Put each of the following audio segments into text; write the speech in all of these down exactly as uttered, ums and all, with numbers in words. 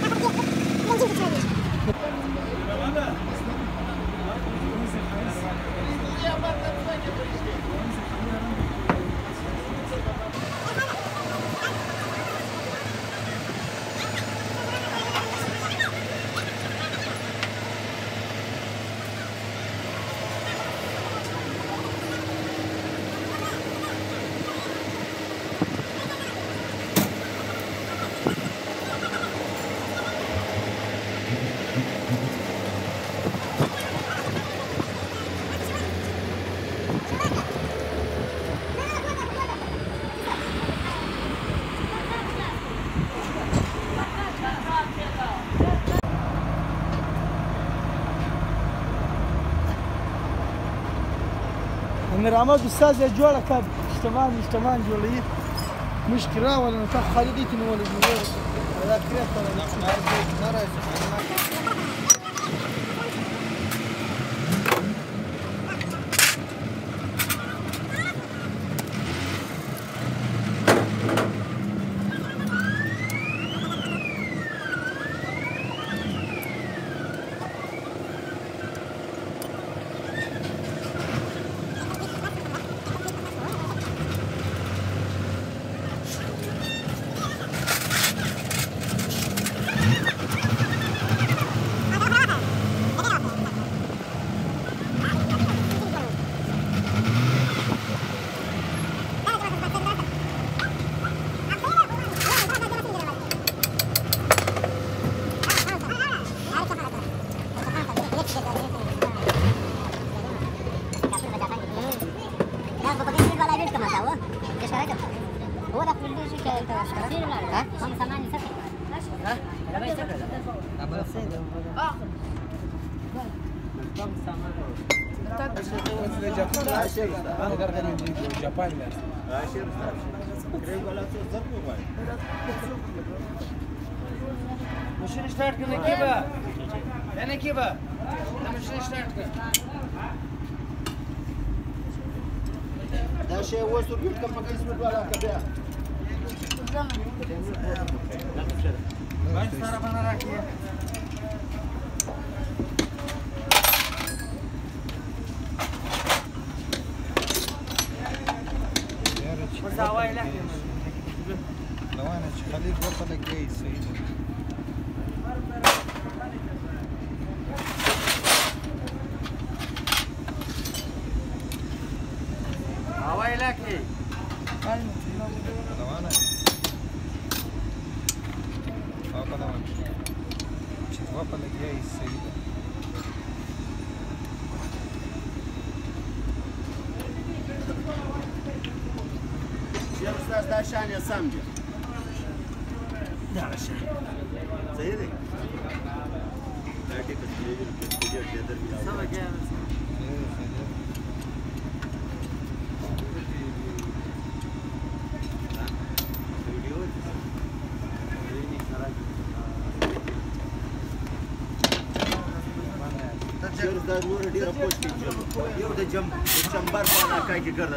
مرامات استاذ جوړه کب اشتمان اشتمان جوړي مشكله ولا نتاخ خالدي تنول الجوار هذا كريت ترى نرى ماشين ستارت كنا كيفا انا كيفا لا ماشين ستارت كنا ده شيء وصل يمكن ما كان اسمه ولا كبير ما صار انا راكيه بس هواي لك لو انا خليك وصلك جاي سيدي هواي لك ايه لو انا اه لو انا مش وصلك جاي سيدي يا استاذ ده عشان يا سامجه ده عشان سيدي لكن تجيب كده سوا جامد جرس دا نور ډیره پوښ کې یو د جم چمبر په علاقه کې ګرځي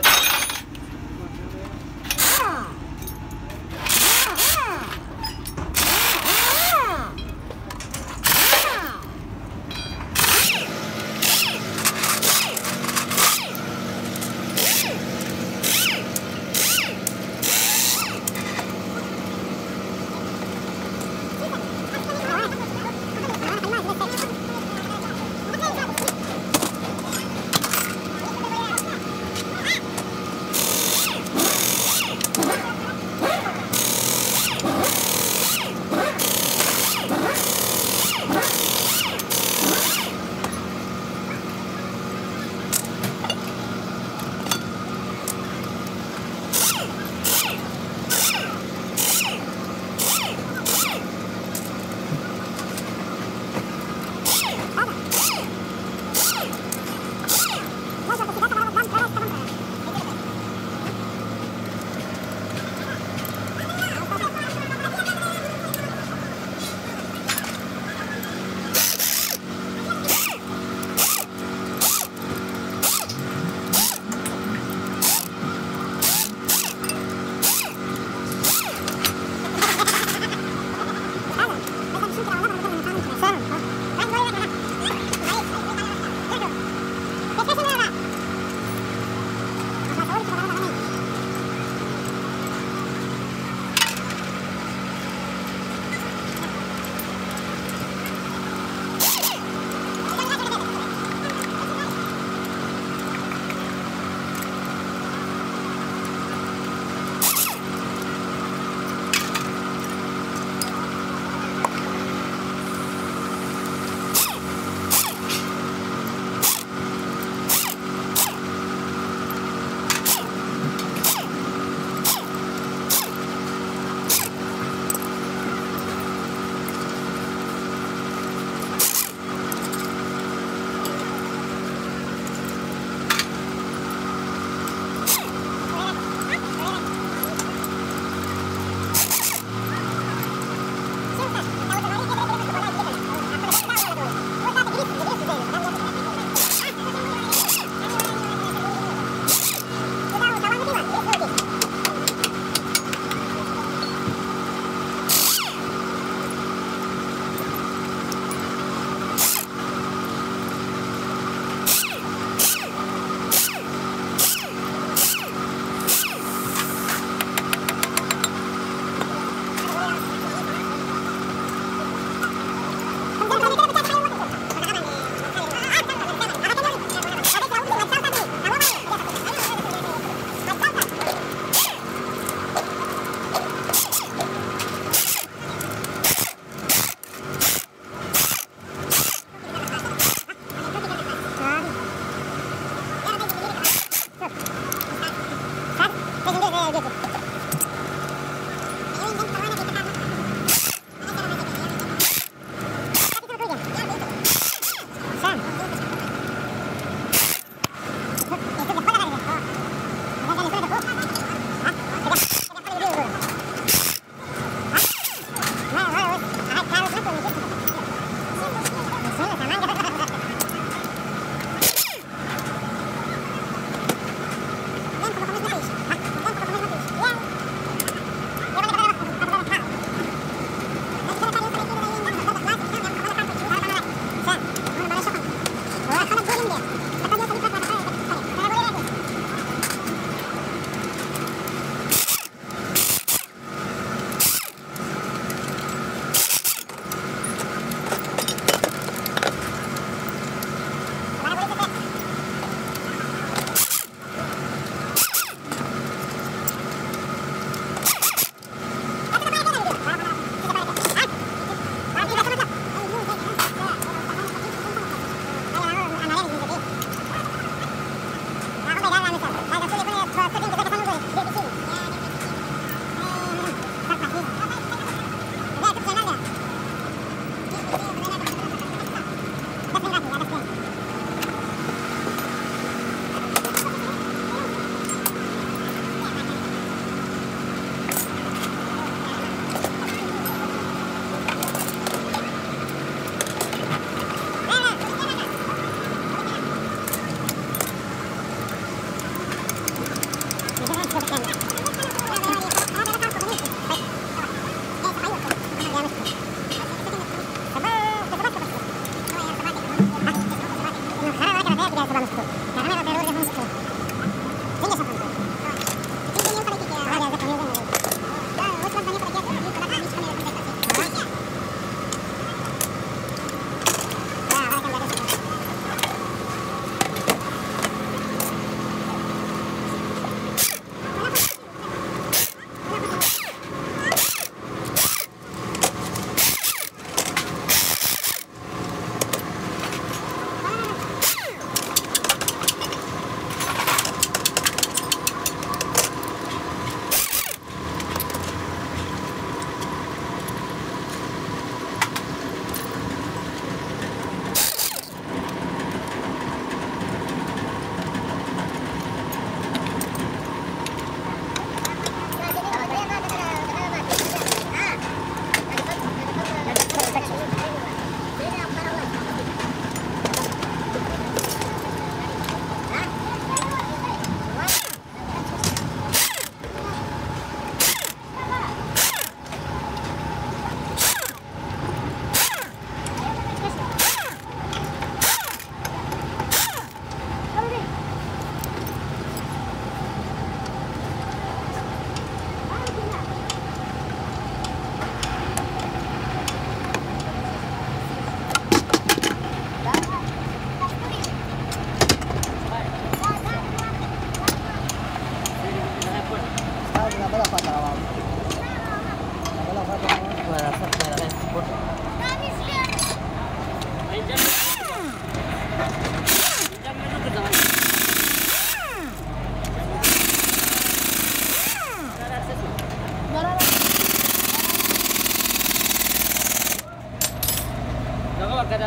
coba kada.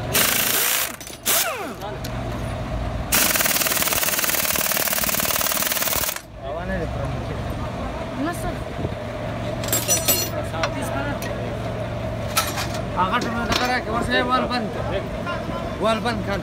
Awan ada promosi. Masa? Akan cuma kata kau saya wal ban, wal ban kan.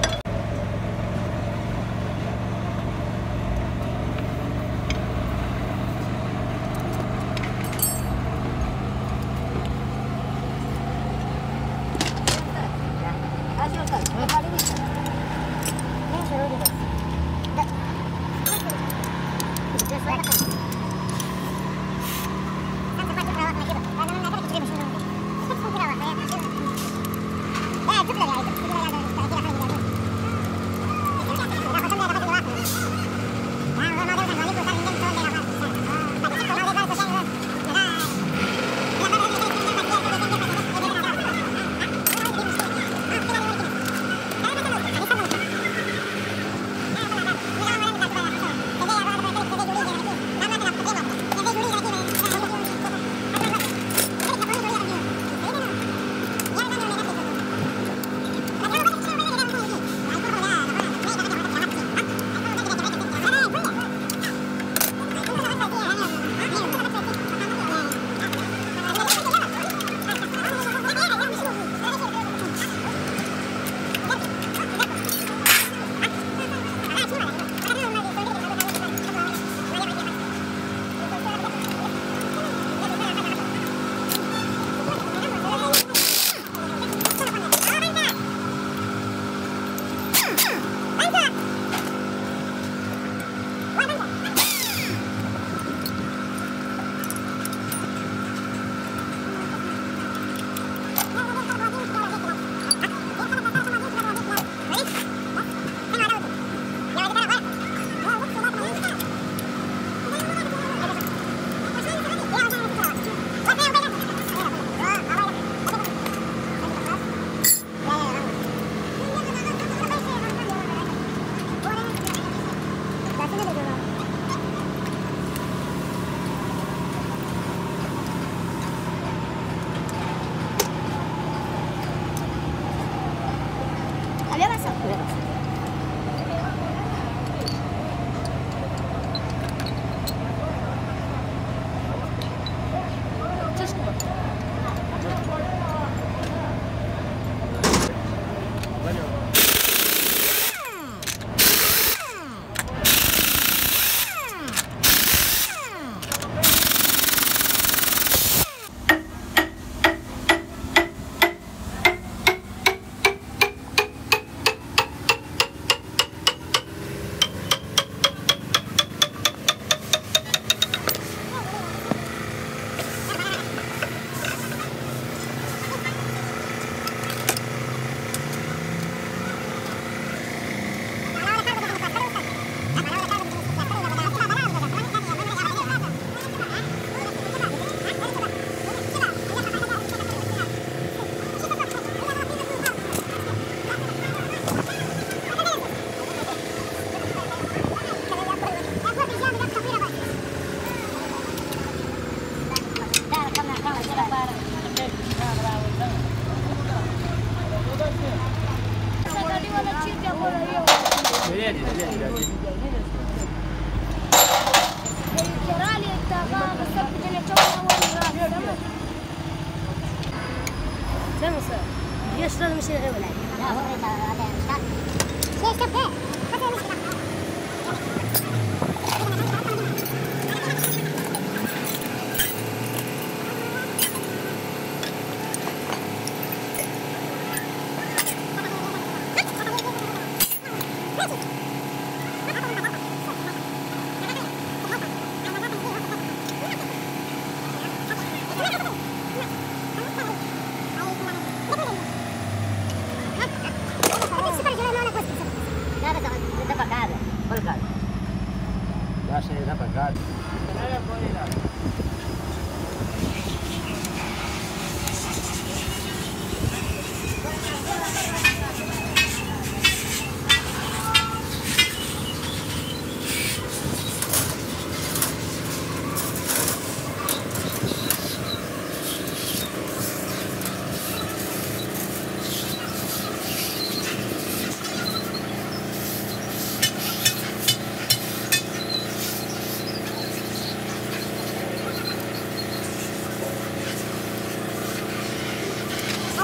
يشتغل مش غير ولا لا هو هذا مشتغل ليش كفى هذا مشكلة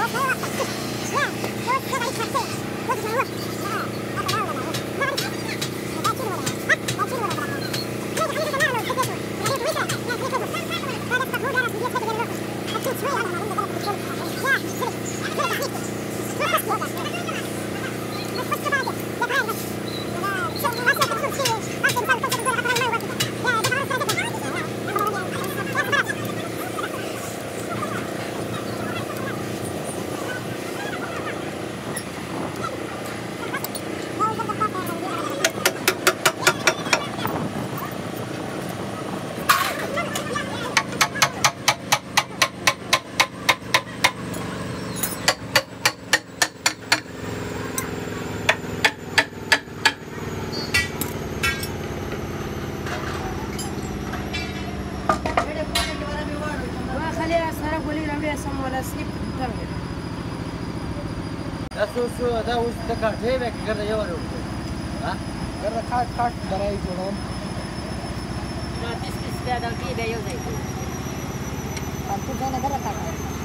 شو دا اوس د کارټې به ګرځي یو ورو ها ګرځه کاټ کاټ برای جوړوم نو تیس تیس بیا دا کې دی یو ځای ان څه نه ګرځه کاټ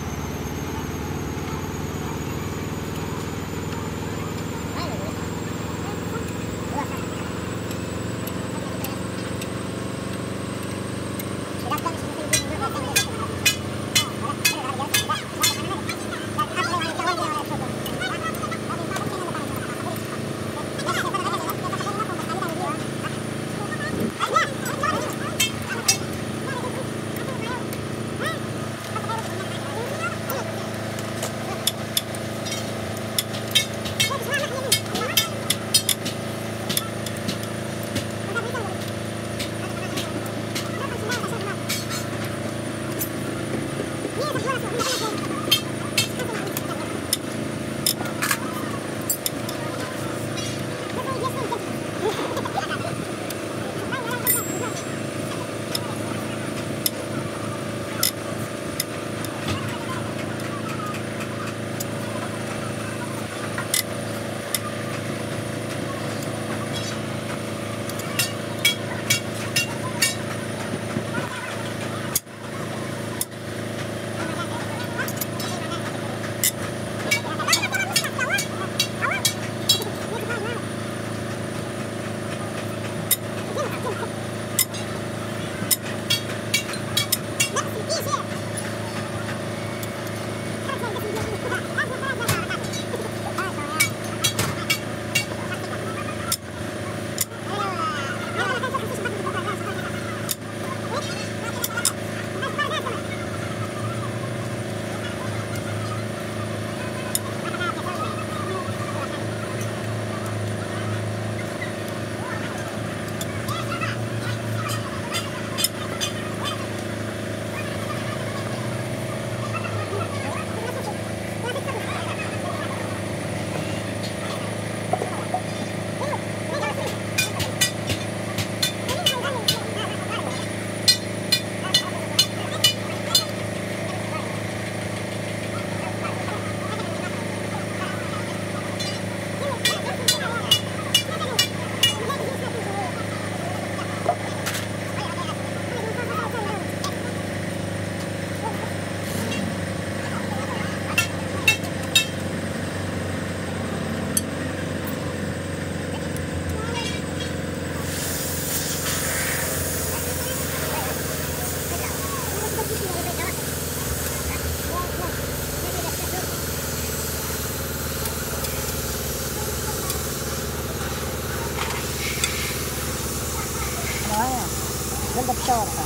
دلته پښور کا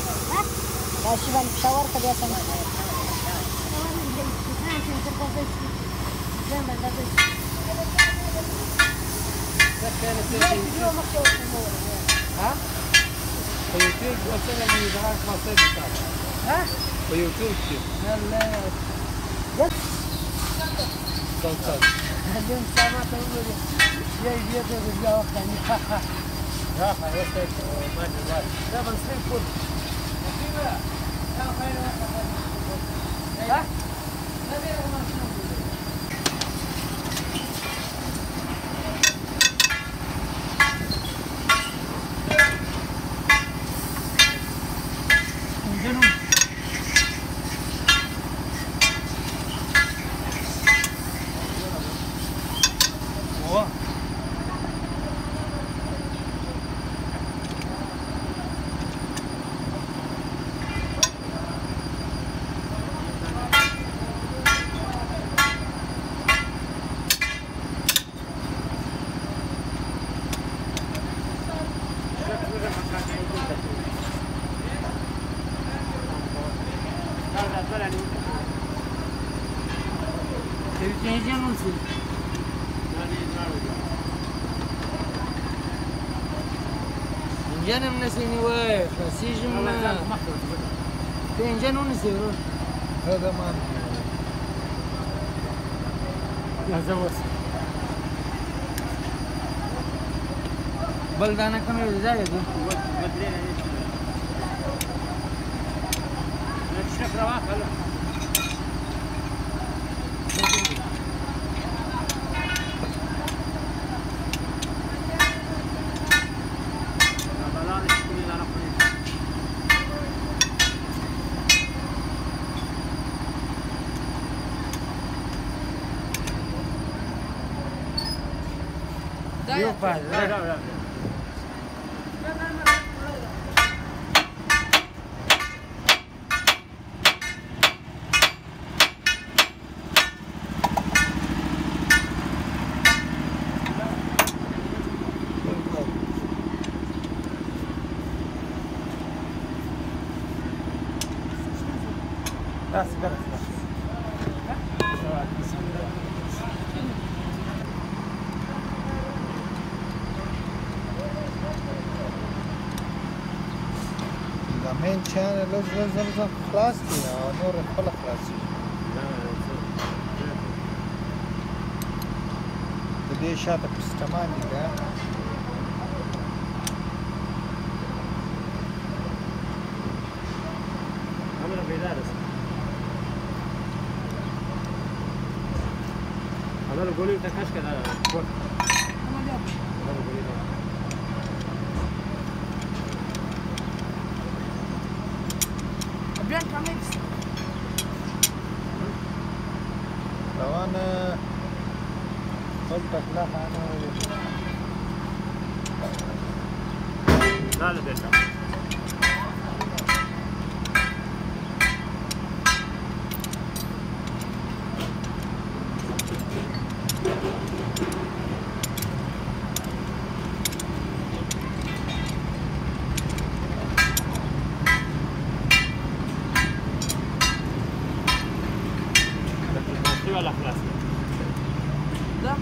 دا شی باندې پښور کا بیا څنګه ها په یوټیوب وسله مې دا خاصه ده ها په یوټیوب کې الله یو څه دې سمه ته وګورئ یې یې ته بیا وخت نه راحة يستيق ما جزاك لا بنسلم كل نسيبه لا خير ها نبي ما شنو جنون Pension also. Pension am năsini wă, precision na. Pension nu năsi wă. Da, da, man. La zavos. बलदाना कमी हो जाएगा तो बदले नहीं अच्छा प्रवाह करो Yuk Pak, gas, gas, gas. main channel لږ لږ لږ لږ خلاص دي او نور خپل خلاص دي د دې شاته پستمان دي دا همنا بیدار است همنا گولی تکش کرده بود همنا گولی روانه خپل ټکله خانه لا لا بيرجع ولا خلاص ده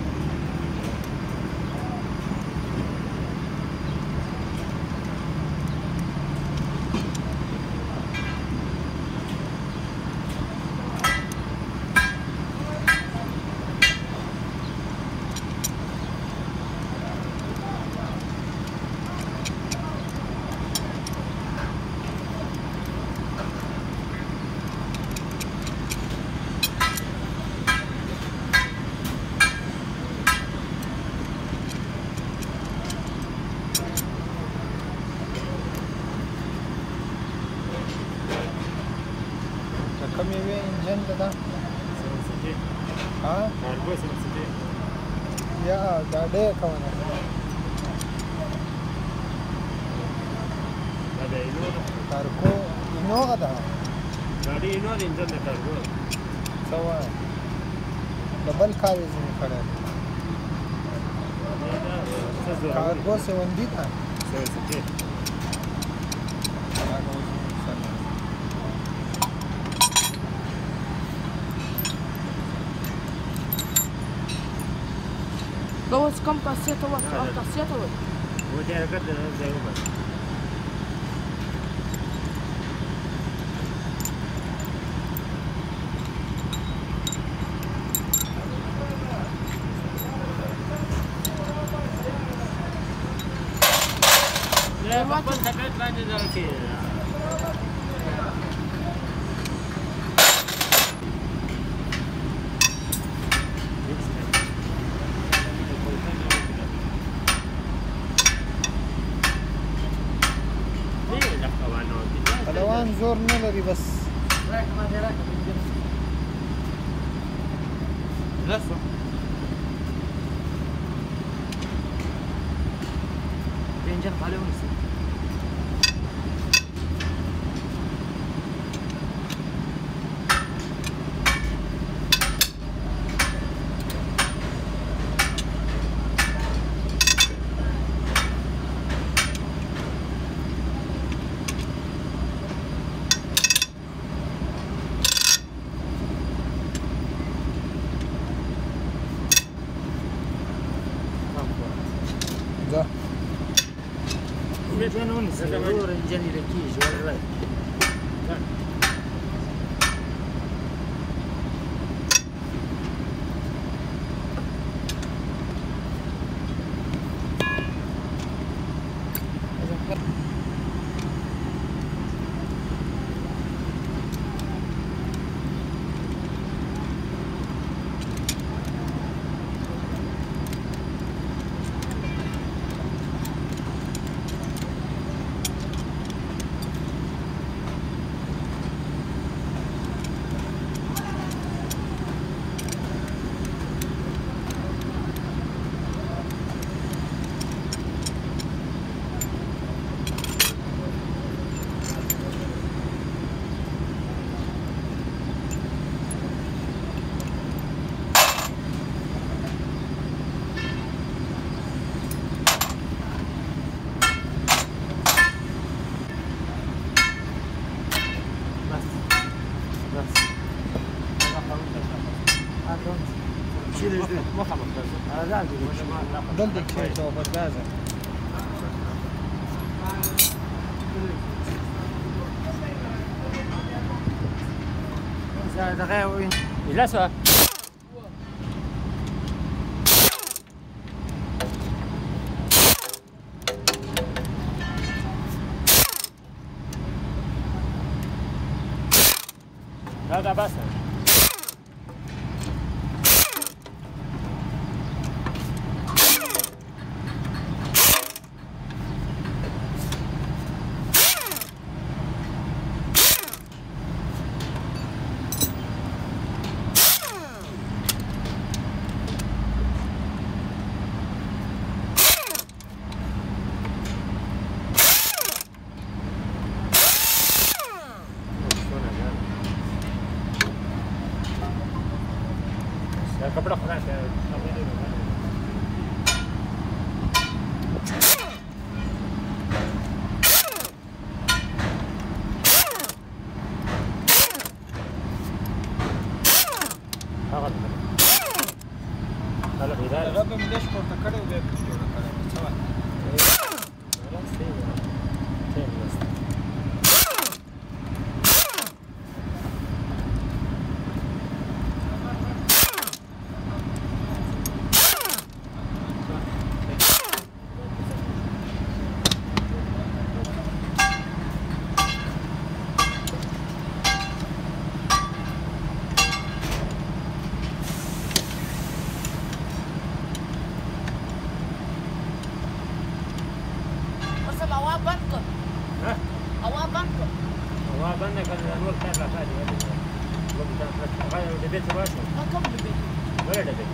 کم یې انجن ده دا ها کارګو سمسټي یا دا ډېر کوونه دا د اینو کارګو اینو ده ګاډي اینو د انجن د کارګو څه وایي ډبل کار یې ځینې کړی کارګو سیوندي ده سمسټي Goes com caceta ou a caceta ou vou ter que dar zero mais لا ما كنت حكيت بعد ذلك روان زور نه لري بس راكب هذا راكب لفه بينجر عليه ونسي ځه انجن ونیسه ورور انجن یې کېږي ورغی دلته کښېږده او پر ګازه دغه لسه هذا بس कपड़ा फ्रेश है هلا في ذلك ربي من ليش كنت كده ولا بتجونا كده سوا بنا كان النور كان رافعي هذا الوقت كان فتح غير البيت واشو ما قبل البيت ولا البيت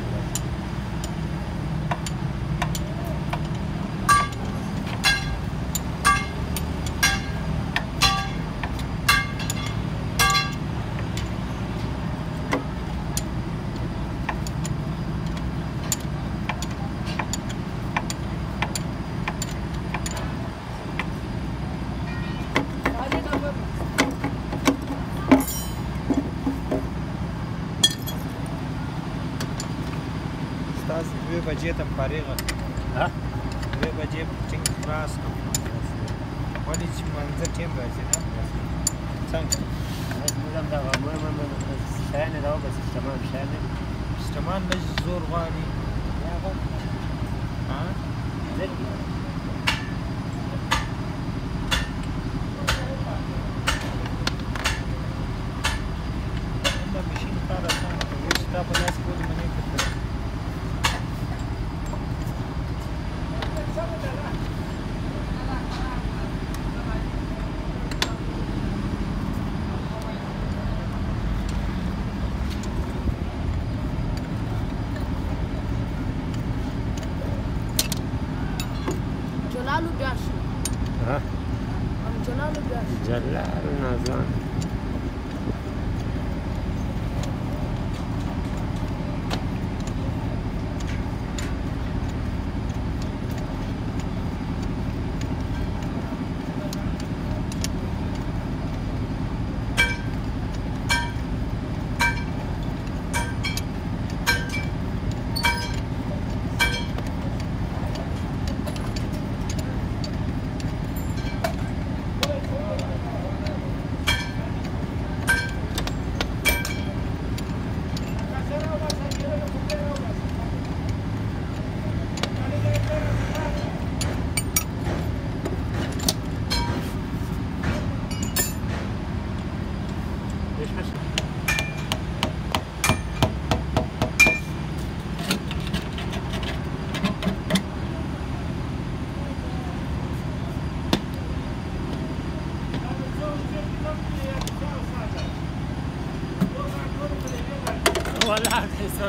دوی بجې ته فارغه ها دوی بجې ټینګ خلاص ولې چې منځه ټیم راځي نه څنګه مدام دا مهم شاین دا بس تمام شاین استمان لږ زور غواړي ها دا ماشین کار اسانه کوي چې تا په لاس پورې منې کړل جلالو بیا شي ها هم جلالو بیا شي جلال نازان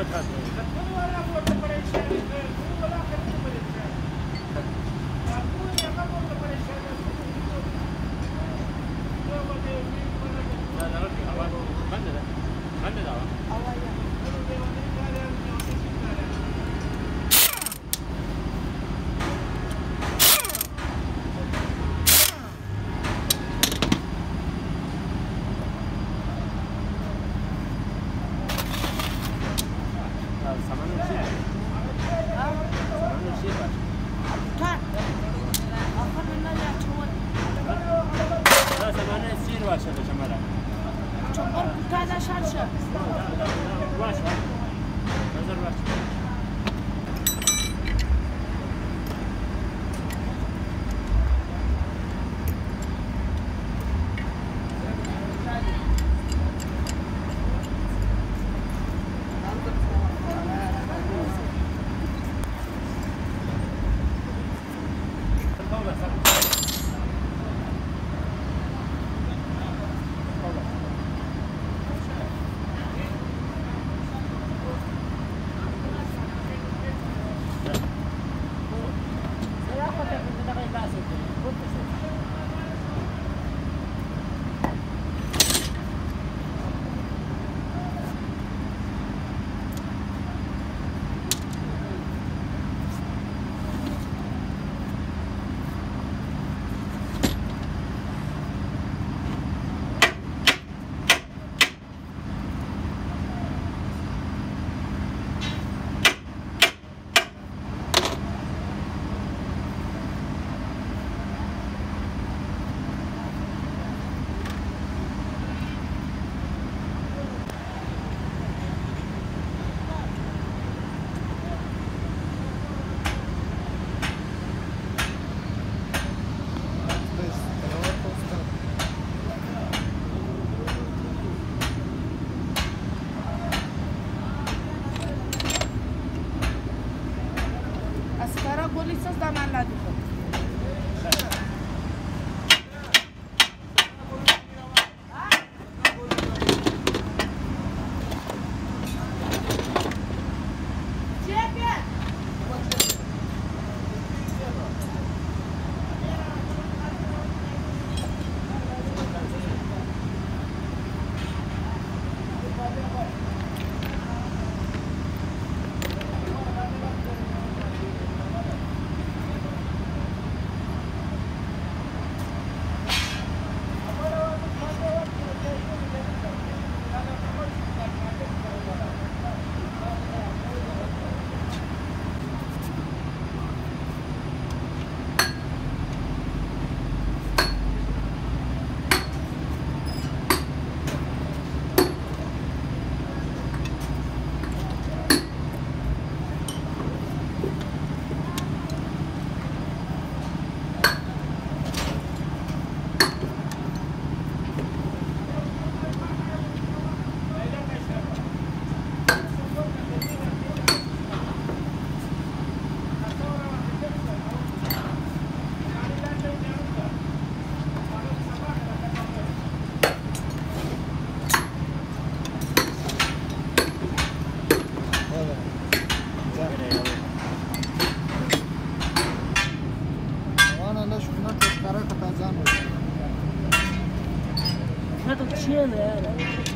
Ciele era.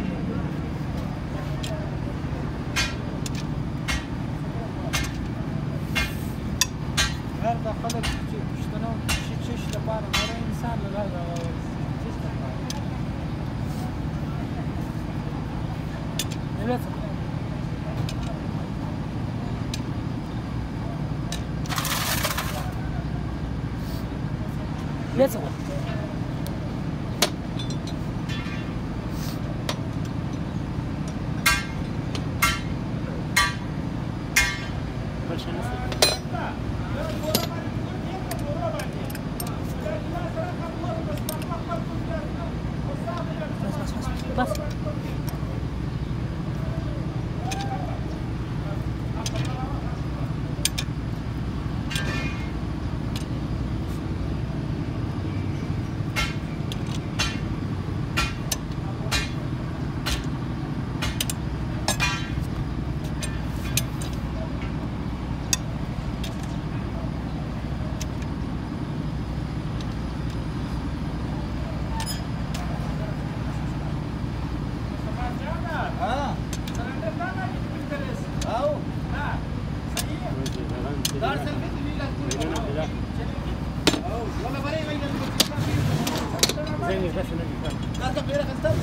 هذا خلق شنو شي شي شي لبارة مرة إنسان لهذا Let's go. بس زين بس نجي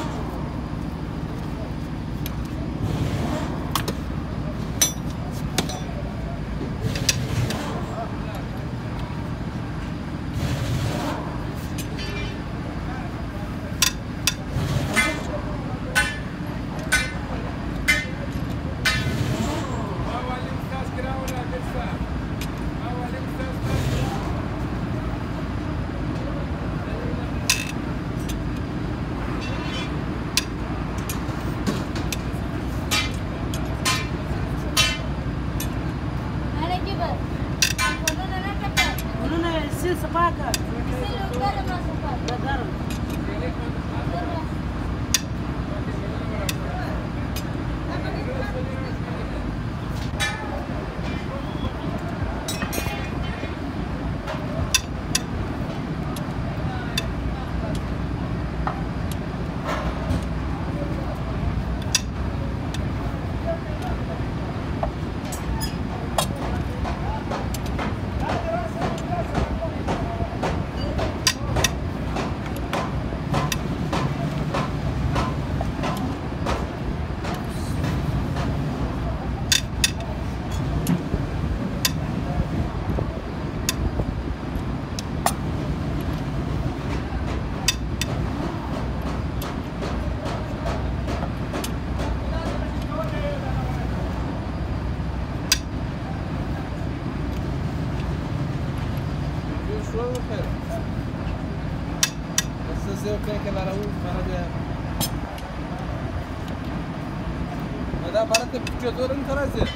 eu creio que ela era última, era de... Mas dá para ter puxadora não trazer.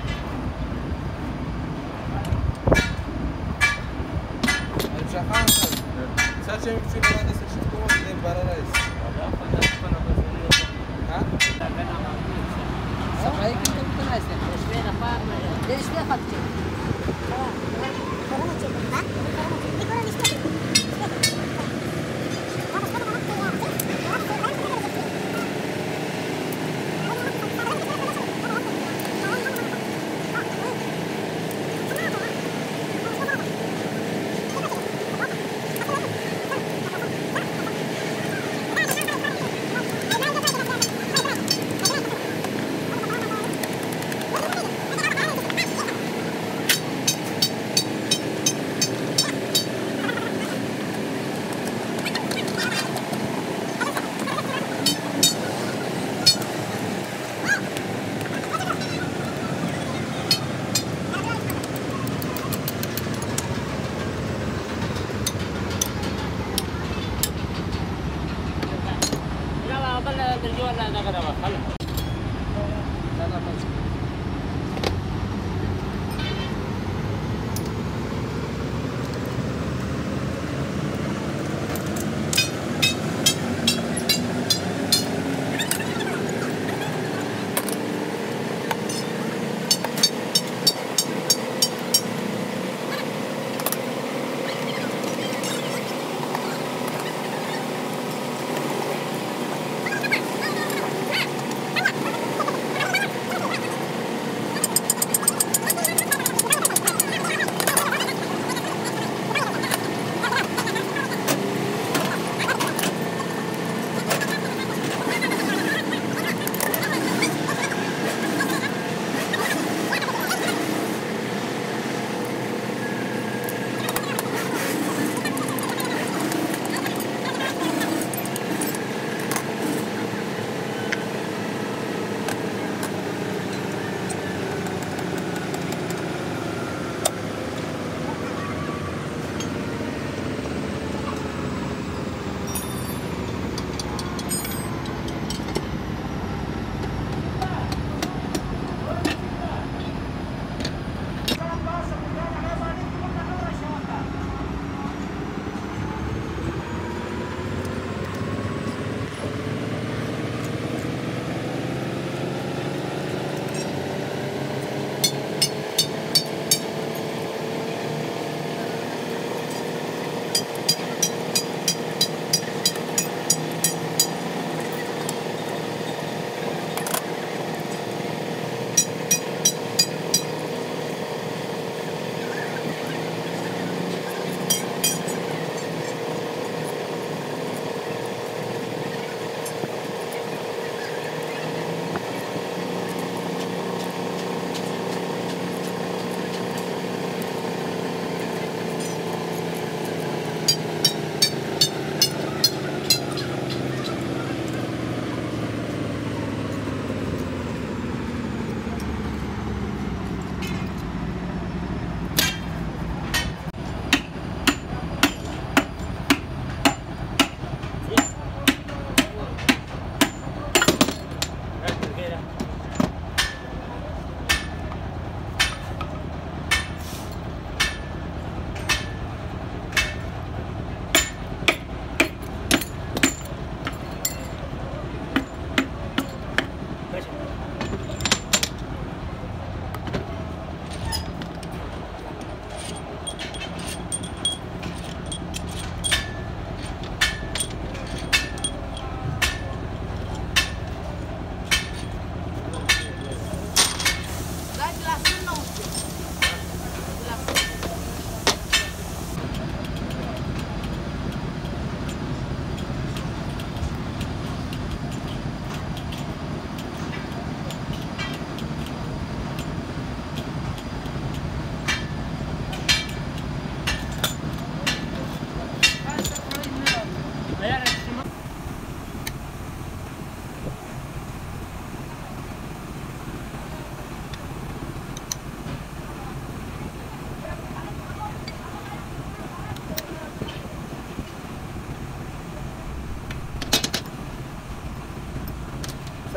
Já cansa. Já tinha que ficar nessa tipo de barra isso. ها؟ صحيح كنت متناسق ايش بينا فاهم ليش ليه خدتي؟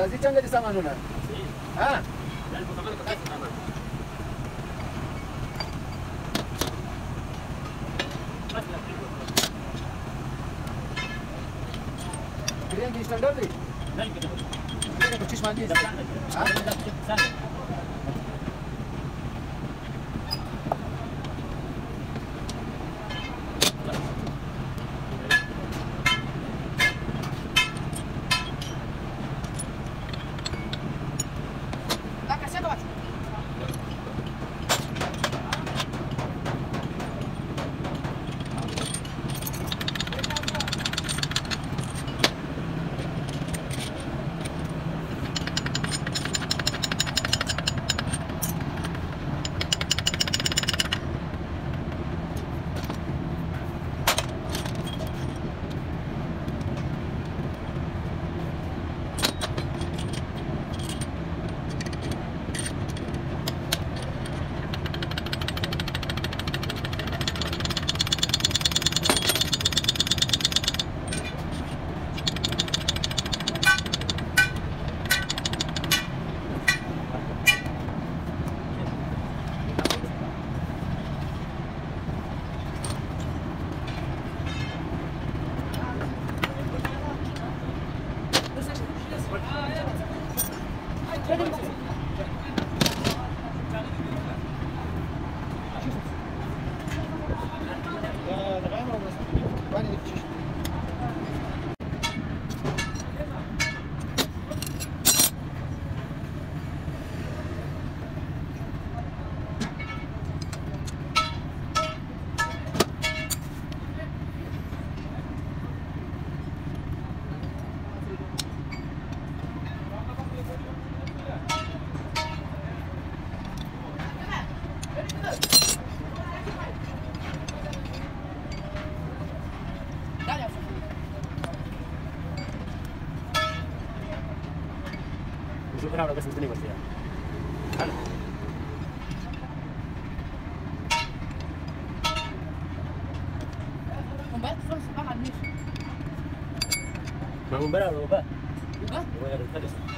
Utazichanga di sama nuna. Ah. Kalian di standar ni? Kita purchase mandi. Ah. Kenapa udah kesini Mas ya? Membayar terus makan nih. Mau membayar apa? Enggak? Membayar tadi.